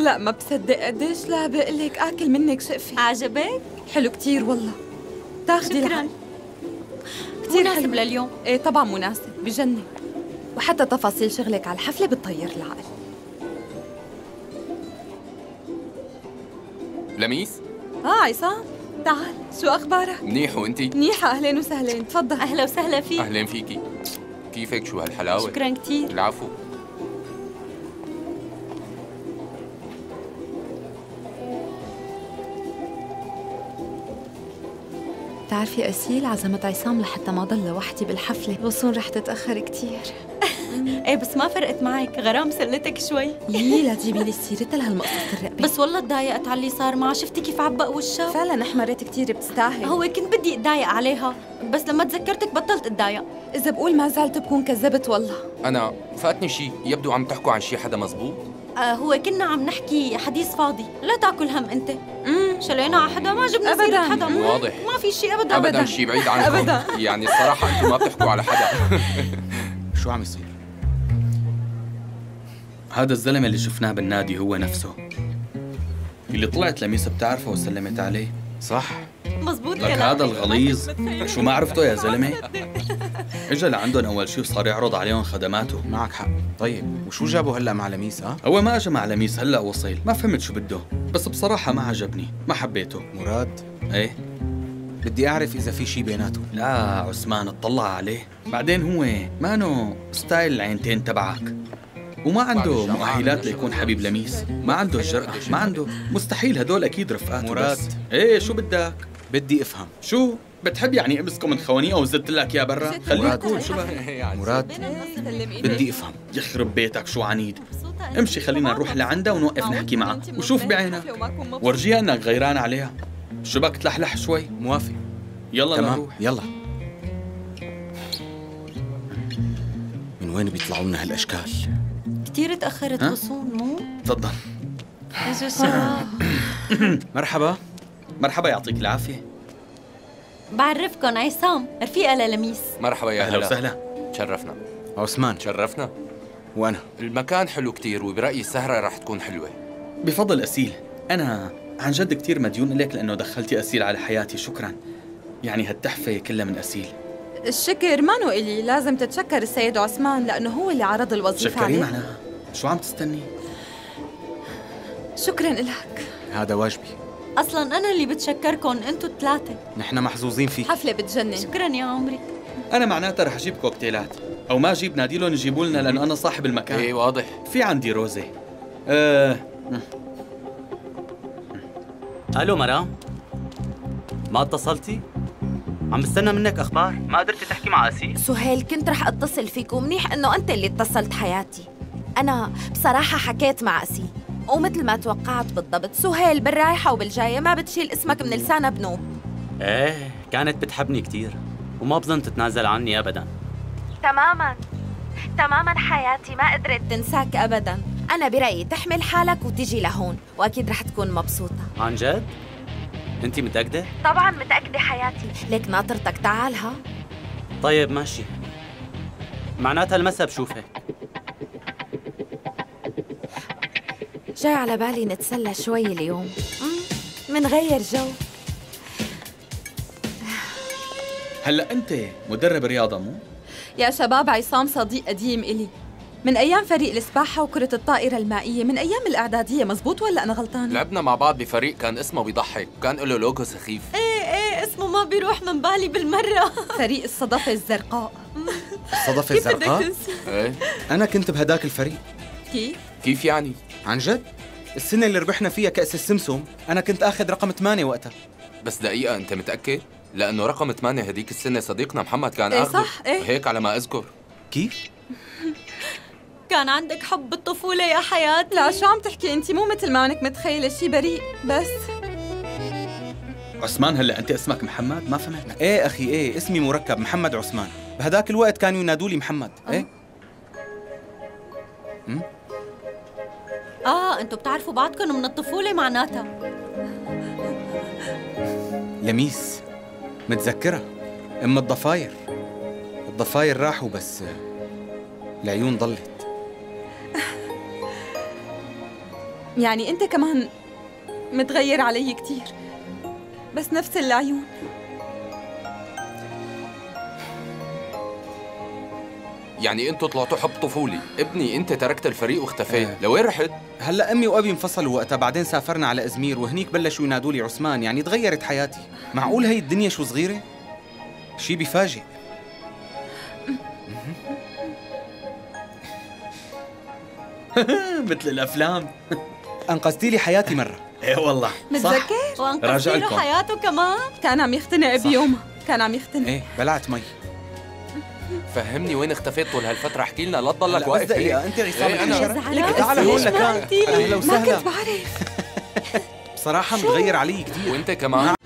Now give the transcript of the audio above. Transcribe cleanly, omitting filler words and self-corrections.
لا ما بصدق قديش لا بقلك آكل منك شقفة. عجبك؟ حلو كتير والله. تاخدي شكراً. كتير مناسب حلو لليوم. ايه طبعا مناسب، بجنن. وحتى تفاصيل شغلك على الحفلة بتطير العقل. لميس؟ عصام تعال، شو أخبارك؟ منيح وانتي؟ منيحة، أهلين وسهلين، تفضل. أهلا وسهلا فيك. أهلين فيكي. كيفك؟ شو هالحلاوة؟ شكراً كتير. العفو. بتعرفي أسيل عزمت عصام لحتى ما ضل لوحدي بالحفلة، وصون رح تتأخر كتير. ايه بس ما فرقت معك، غرام سلتك شوي. لا تجيبي لي سيرتها لهالمقصص الرقبة. بس والله تضايقت على اللي صار معها، شفتي كيف عبق وشها؟ فعلا احمرت كتير، بتستاهل. هو كنت بدي اتضايق عليها، بس لما تذكرتك بطلت اتضايق. إذا بقول ما زعلت بكون كذبت والله. أنا فاتني شيء، يبدو عم تحكوا عن شي حدا مزبوط؟ هو كنا عم نحكي حديث فاضي، لا تاكل هم انت. شلينا على حدا، ما جبنا أبداً. سيرة حدا. واضح. ما في شيء ابدا. أبداً شي بعيد عنكم. أبداً. يعني الصراحة أنتم ما بتحكوا على حدا. شو عم يصير؟ هذا الزلمة اللي شفناه بالنادي هو نفسه اللي طلعت لميس بتعرفه وسلمت عليه. صح. مزبوط لك كلامك. هذا الغليظ شو ما عرفته يا زلمة؟ اجا لعندهم أول شي وصار يعرض عليهم خدماته. معك حق. طيب وشو جابوا هلا مع لميس؟ هو ما اجى مع لميس، هلا وصل، ما فهمت شو بده، بس بصراحة ما عجبني، ما حبيته. مراد، ايه؟ بدي اعرف اذا في شي بيناتهم. لا عثمان اطلع عليه، بعدين هو مانو ستايل العينتين تبعك، وما عنده مؤهلات ليكون حبيب لميس، ما عنده الجرأة، ما عنده، مستحيل، هدول أكيد رفقاته. مراد. بس ايه شو بدك؟ بدي افهم. شو؟ بتحب يعني امسكه من خوانيه وزدت لك يا برا؟ خليك مراد. قول شو بك؟ مراد، بدي افهم. يخرب بيتك شو عنيد. امشي خلينا نروح لعندها ونوقف نحكي معها وشوف بعينك، ورجيها انك غيران عليها. شو بك تلحلح شوي؟ موافق. يلا تمام نروح. يلا. من وين بيطلعوا لنا هالاشكال؟ كثير تأخرت غصون مو؟ تفضل. اجوا الشباب. مرحبا. مرحبا يعطيك العافية. بعرفكن عصام، رفيقة للميس. مرحبا يا أهلا هلا. وسهلا. تشرفنا. عثمان. تشرفنا. وأنا. المكان حلو كتير وبرأيي السهرة رح تكون حلوة. بفضل أسيل، أنا عن جد كتير مديون لك لأنه دخلتي أسيل على حياتي، شكراً. يعني هالتحفة كلها من أسيل. الشكر مانو إلي، لازم تتشكر السيد عثمان لأنه هو اللي عرض الوظيفة شكري عليه. معناها شو عم تستني؟ شكراً إلك. هذا واجبي. أصلاً أنا اللي بتشكركن، أنتوا الثلاثة. نحن محظوظين فيك. حفلة بتجنن. شكراً يا عمري. أنا معناتها رح أجيب كوكتيلات، أو ما أجيب ناديلهم يجيبوا لنا لأنه أنا صاحب المكان. إيه واضح. في عندي روزي. الو مرام، ما اتصلتي؟ عم بستنى منك اخبار، ما قدرتي تحكي مع اسيل؟ سهيل كنت رح اتصل فيك، ومنيح انه انت اللي اتصلت حياتي. انا بصراحة حكيت مع اسيل، ومثل ما توقعت بالضبط، سهيل بالرايحة وبالجاية ما بتشيل اسمك من لسانها بنوب. ايه كانت بتحبني كتير وما بظن تتنازل عني ابدا. تماما حياتي، ما قدرت تنساك ابدا. انا برأيي تحمل حالك وتجي لهون، واكيد رح تكون مبسوطة. عن جد؟ انتي متأكدة؟ طبعا متأكدة حياتي، ليك ناطرتك، تعال. ها طيب ماشي، معناتها المسا بشوفك. جاي على بالي نتسلى شوي اليوم، منغير جو. هلا أنت مدرب رياضة مو؟ يا شباب عصام صديق قديم إلي من أيام فريق السباحة وكرة الطائرة المائية، من أيام الإعدادية، مزبوط ولا أنا غلطانة؟ لعبنا مع بعض بفريق كان اسمه بيضحك وكان له لوجو سخيف. ايه اسمه ما بيروح من بالي بالمرة. فريق الصدفة الزرقاء. الصدفة كيف بدك الزرقاء؟ تنسي؟ ايه أنا كنت بهداك الفريق. كيف يعني؟ عن جد؟ السنة اللي ربحنا فيها كأس السمسم أنا كنت آخذ رقم 8 وقتها. بس دقيقة، أنت متأكد؟ لأنه رقم 8 هديك السنة صديقنا محمد كان إيه آخذه. صح، إيه. هيك على ما أذكر. كيف؟ كان عندك حب الطفولة يا حياتي. لا شو عم تحكي انت؟ مو مثل ما انك متخيله، شي بريء بس. عثمان هلا انت اسمك محمد؟ ما فهمت. ايه اخي، ايه اسمي مركب محمد عثمان. بهداك الوقت كانوا ينادوا لي محمد. ايه انتوا بتعرفوا بعضكم من الطفولة معناتها. لميس متذكرة ام الضفاير. الضفاير راحوا بس العيون ضلت. يعني أنت كمان متغير علي كتير، بس نفس العيون. يعني انتوا طلعتوا حب طفولي. ابني انت تركت الفريق واختفيت، لوين رحت؟ هلا امي وابي انفصلوا وقتها، بعدين سافرنا على ازمير وهنيك بلشوا ينادوا لي عثمان. يعني تغيرت حياتي. معقول هي الدنيا شو صغيره؟ شي بيفاجئ. مثل الافلام. انقذتي لي حياتي مره. ايه والله متذكر؟ وانقذتي له لكم. حياته كمان. كان عم يختنق بيومها، كان عم يختنق. ايه بلعت مي. فهمني وين اختفيت طول هالفترة، احكي لنا، لا تضلك هلا واقف بس هيك. دقيقة، انت عصام إيه، أنا- الحشرة؟ لك تعال هون لكان. قلتيلي؟ اهلا ما وسهلا. كنت بعرف. بصراحة متغير علي كثير. وانت كمان.